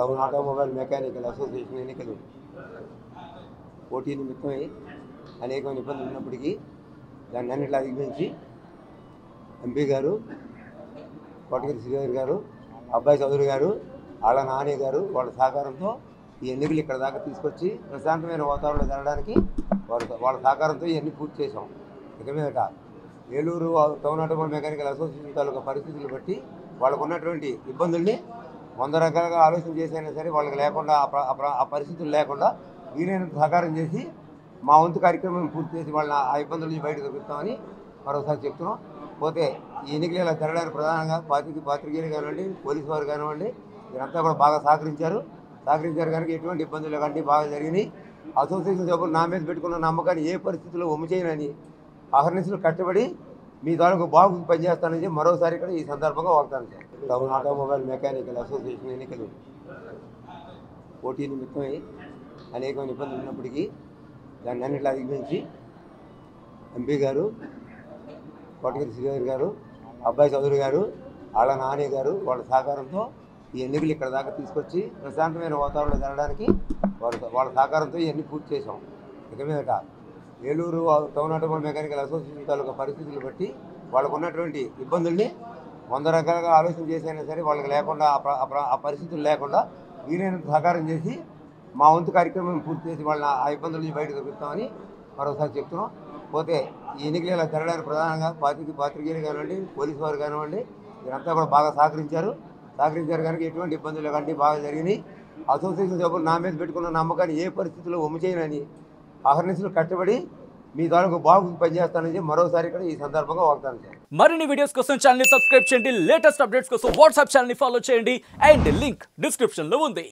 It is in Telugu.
టౌన్ ఆటోమొబైల్ మెకానికల్ అసోసియేషన్ ఎన్నికలు పోటీ నిమిత్తమై అనేకమైన ఇబ్బందులు ఉన్నప్పటికీ దాన్ని అన్నింటిలో అధిగమించి ఎంపీ గారు కోటగిరి శ్రీహరి గారు, అబ్బాయి చౌదరి గారు, వాళ్ళ నాని గారు వాళ్ళ సహకారంతో ఈ ఎన్నికలు ఇక్కడ దాకా తీసుకొచ్చి ప్రశాంతమైన వాతావరణంలో జరగడానికి వాళ్ళ సహకారంతో ఇవన్నీ పూర్తి చేసాం. ఇక మీదట Eluru town automobile mechanical association తాలూకా పరిస్థితులు బట్టి వాళ్ళకు ఉన్నటువంటి ఇబ్బందుల్ని 100 రకాలుగా ఆలోచన చేసైనా సరే వాళ్ళకి లేకుండా ఆ పరిస్థితులు లేకుండా వీలైనంత సహకారం చేసి మా వంతు కార్యక్రమం పూర్తి చేసి వాళ్ళని ఆ ఇబ్బందుల నుంచి బయటకు తెప్పిస్తామని మరోసారి చెప్తున్నాం. పోతే ఈ ఎన్నికలు ఇలా జరగడానికి ప్రధానంగా పాత్రికేయులు కానివ్వండి, పోలీసు వారు కానివ్వండి, వీరంతా కూడా బాగా సహకరించారు కనుక ఎటువంటి ఇబ్బందులు కానీ బాగా జరిగినాయి. అసోసియేషన్ సభ్యులు నా మీద పెట్టుకున్న నమ్మకాన్ని ఏ పరిస్థితుల్లో వమ్ము చేయనని అహర్నిశలు కష్టపడి మీ తాలూకు బాగు పనిచేస్తానని మరోసారి ఇక్కడ ఈ సందర్భంగా వాగ్దానం చేస్తాను. టౌన్ ఆటోమొబైల్ మెకానికల్ అసోసియేషన్ ఎన్నికలు పోటీ నిమిత్తమై అనేకమైన ఇబ్బందులు ఉన్నప్పటికీ దాన్ని అన్నింటిలో అధిగమించి ఎంపీ గారు కోటగిరి శ్రీహరి గారు, అబ్బాయి చౌదరి గారు, వాళ్ళ నాని గారు వాళ్ళ సహకారంతో ఈ ఎన్నికలు ఇక్కడ దాకా తీసుకొచ్చి ప్రశాంతమైన వాతావరణంలో జరగడానికి వాళ్ళ సహకారంతో ఇవన్నీ పూర్తి చేసాం. ఇక మీదట Eluru town automobile mechanical association తాలూకా పరిస్థితులు బట్టి వాళ్ళకు ఉన్నటువంటి ఇబ్బందుల్ని 100 రకాలుగా ఆలోచన చేసైనా సరే వాళ్ళకి లేకుండా ఆ పరిస్థితులు లేకుండా వీలైనంత సహకారం చేసి మా వంతు కార్యక్రమం పూర్తి చేసి వాళ్ళని ఆ ఇబ్బందుల నుంచి బయటకు తెప్పిస్తామని మరోసారి చెప్తున్నాం. పోతే ఈ ఎన్నికలు ఇలా జరగడానికి ప్రధానంగా పాత్రికేయులు కానివ్వండి, పోలీసు వారు కానివ్వండి, వీరంతా కూడా బాగా సహకరించారు కనుక ఎటువంటి ఇబ్బందులు కానీ బాగా జరిగినాయి. అసోసియేషన్ సభ్యులు నా మీద పెట్టుకున్న నమ్మకాన్ని ఏ పరిస్థితుల్లో వమ్ము చేయనని అహర్నిశలు కష్టపడి మీ తాలూకు బాగు పనిచేస్తానని మరోసారి ఇక్కడ ఈ సందర్భంగా వాగ్దానం చేయాలి. మరిన్ని వీడియోస్ కోసం ఛానల్ ని సబ్స్క్రైబ్ చేయండి, లేటెస్ట్ అప్డేట్స్ కోసం వాట్సాప్ ఛానల్ ని ఫాలో చేయండి అండ్ లింక్ డిస్క్రిప్షన్ లో ఉంది.